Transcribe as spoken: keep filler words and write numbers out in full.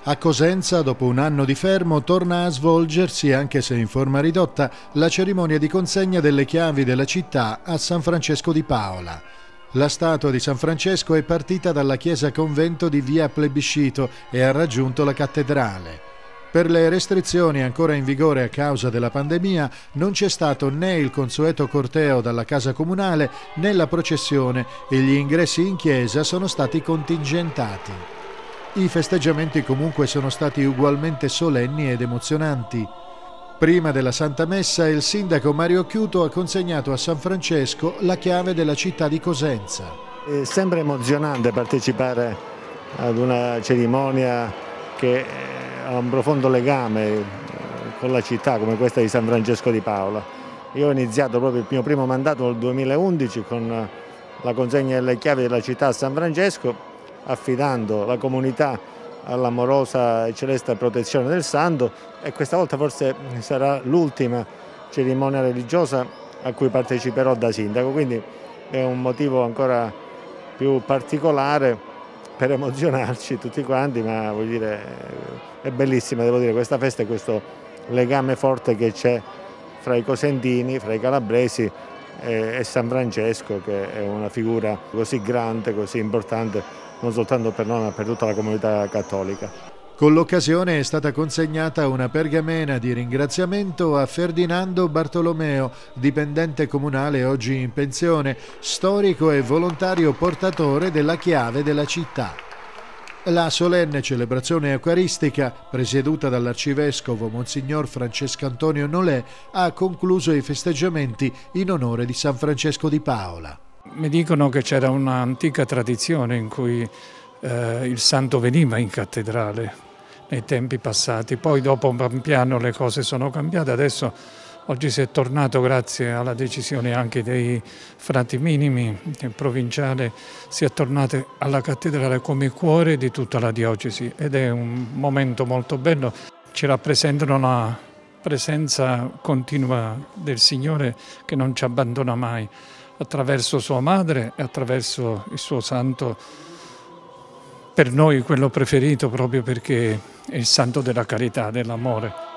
A Cosenza, dopo un anno di fermo, torna a svolgersi, anche se in forma ridotta, la cerimonia di consegna delle chiavi della città a San Francesco di Paola. La statua di San Francesco è partita dalla chiesa convento di via Plebiscito e ha raggiunto la cattedrale. Per le restrizioni ancora in vigore a causa della pandemia non c'è stato né il consueto corteo dalla casa comunale né la processione e gli ingressi in chiesa sono stati contingentati. I festeggiamenti comunque sono stati ugualmente solenni ed emozionanti. Prima della Santa Messa il sindaco Mario Chiuto ha consegnato a San Francesco la chiave della città di Cosenza. È sempre emozionante partecipare ad una cerimonia che ha un profondo legame con la città come questa di San Francesco di Paola. Io ho iniziato proprio il mio primo mandato nel duemilaundici con la consegna delle chiavi della città a San Francesco, affidando la comunità all'amorosa e celeste protezione del santo, e questa volta forse sarà l'ultima cerimonia religiosa a cui parteciperò da sindaco, quindi è un motivo ancora più particolare per emozionarci tutti quanti, ma voglio dire, è bellissima, devo dire, questa festa e questo legame forte che c'è fra i cosentini, fra i calabresi e San Francesco, che è una figura così grande, così importante, non soltanto per noi ma per tutta la comunità cattolica. Con l'occasione è stata consegnata una pergamena di ringraziamento a Ferdinando Bartolomeo, dipendente comunale oggi in pensione, storico e volontario portatore della chiave della città. La solenne celebrazione eucaristica, presieduta dall'arcivescovo Monsignor Francesco Antonio Nolè, ha concluso i festeggiamenti in onore di San Francesco di Paola. Mi dicono che c'era un'antica tradizione in cui eh, il santo veniva in cattedrale nei tempi passati, poi dopo pian piano le cose sono cambiate, adesso oggi si è tornato grazie alla decisione anche dei frati minimi provinciale, si è tornati alla cattedrale come cuore di tutta la diocesi ed è un momento molto bello, ci rappresentano la presenza continua del Signore che non ci abbandona mai, attraverso sua madre e attraverso il suo santo, per noi quello preferito proprio perché è il santo della carità, dell'amore.